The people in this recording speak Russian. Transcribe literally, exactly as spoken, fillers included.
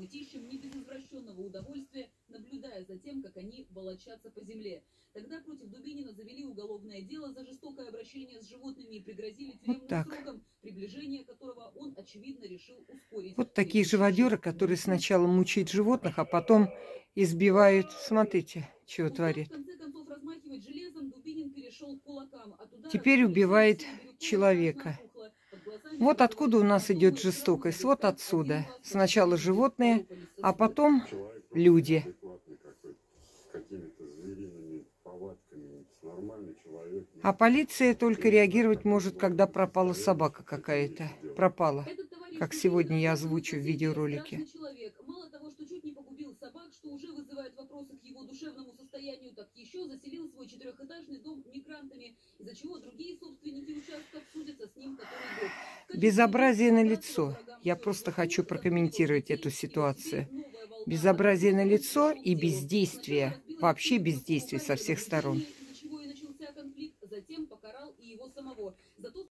мытищам не без извращенного удовольствия, наблюдая за тем, как они волочатся по земле. Тогда против Дубинина завели уголовное дело за жестокое обращение с животными и пригрозили тюремным Вот сроком, приближение которого он, очевидно, решил ускорить. Вот такие живодеры, которые сначала мучают животных, а потом избивают. Смотрите, чего творит. Теперь убивает человека. Вот откуда у нас идет жестокость. Вот отсюда. Сначала животные, а потом люди. А полиция только реагировать может, когда пропала собака какая-то. Пропала. Как сегодня я озвучу в видеоролике. Мало того, что чуть не погубил собак, что уже вызывает вопросы к его душевному состоянию, так еще заселил свой четырехэтажный дом мигрантами, из-за чего другие собственники участков судятся с ним который год. Безобразие на лицо. Я просто хочу прокомментировать эту ситуацию. Безобразие на лицо и бездействие. Вообще бездействие со всех сторон. Затем покарал и его самого. Зато